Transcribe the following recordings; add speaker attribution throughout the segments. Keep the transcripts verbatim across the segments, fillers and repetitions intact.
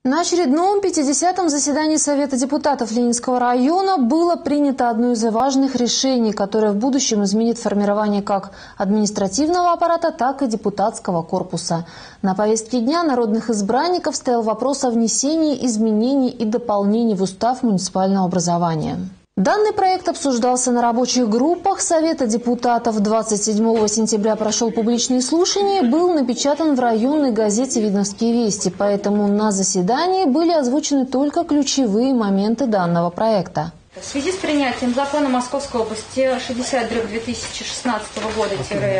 Speaker 1: На очередном пятидесятом заседании Совета депутатов Ленинского района было принято одно из важных решений, которое в будущем изменит формирование как административного аппарата, так и депутатского корпуса. На повестке дня народных избранников стоял вопрос о внесении изменений и дополнений в устав муниципального образования. Данный проект обсуждался на рабочих группах Совета депутатов. двадцать седьмого сентября прошел публичное слушание, был напечатан в районной газете «Видновские вести», поэтому на заседании были озвучены только ключевые моменты данного проекта.
Speaker 2: В связи с принятием закона Московской области шестьдесят дробь две тысячи шестнадцатого года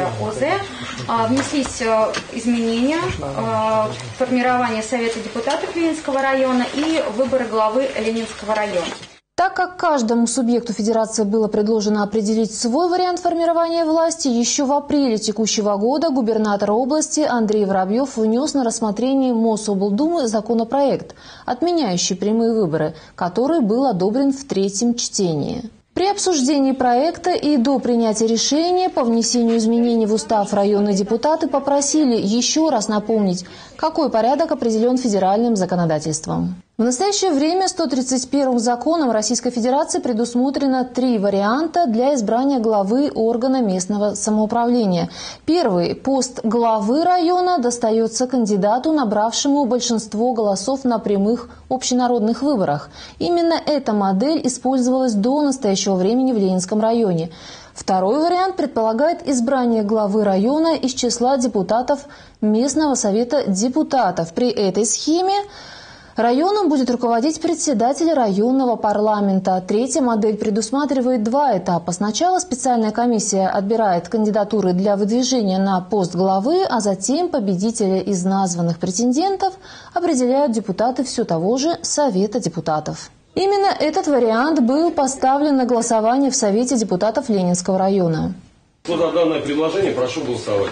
Speaker 2: ОЗ внеслись изменения в формирование Совета депутатов Ленинского района и выборы главы Ленинского района.
Speaker 1: Так как каждому субъекту федерации было предложено определить свой вариант формирования власти, еще в апреле текущего года губернатор области Андрей Воробьев внес на рассмотрение Мособлдумы законопроект, отменяющий прямые выборы, который был одобрен в третьем чтении. При обсуждении проекта и до принятия решения по внесению изменений в устав районные депутаты попросили еще раз напомнить, какой порядок определен федеральным законодательством. В настоящее время сто тридцать первым законом Российской Федерации предусмотрено три варианта для избрания главы органа местного самоуправления. Первый – пост главы района достается кандидату, набравшему большинство голосов на прямых общенародных выборах. Именно эта модель использовалась до настоящего времени в Ленинском районе. Второй вариант предполагает избрание главы района из числа депутатов местного совета депутатов. При этой схеме районом будет руководить председатель районного парламента. Третья модель предусматривает два этапа. Сначала специальная комиссия отбирает кандидатуры для выдвижения на пост главы, а затем победителя из названных претендентов определяют депутаты все того же Совета депутатов. Именно этот вариант был поставлен на голосование в Совете депутатов Ленинского района.
Speaker 3: Кто за данное предложение, прошу голосовать.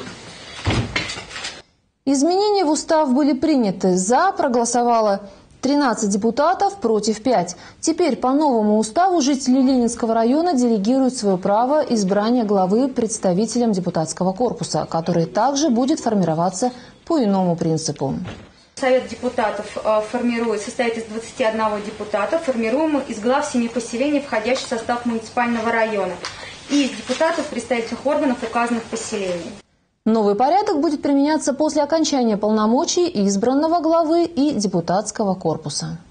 Speaker 1: Изменения в устав были приняты. За проголосовало тринадцать депутатов, против пять. Теперь по новому уставу жители Ленинского района делегируют свое право избрания главы представителям депутатского корпуса, который также будет формироваться по иному принципу.
Speaker 2: Совет депутатов формирует, состоит из двадцати одного депутата, формируемого из глав семи поселений, входящих в состав муниципального района, и из депутатов представительных органов указанных поселений.
Speaker 1: Новый порядок будет применяться после окончания полномочий избранного главы и депутатского корпуса.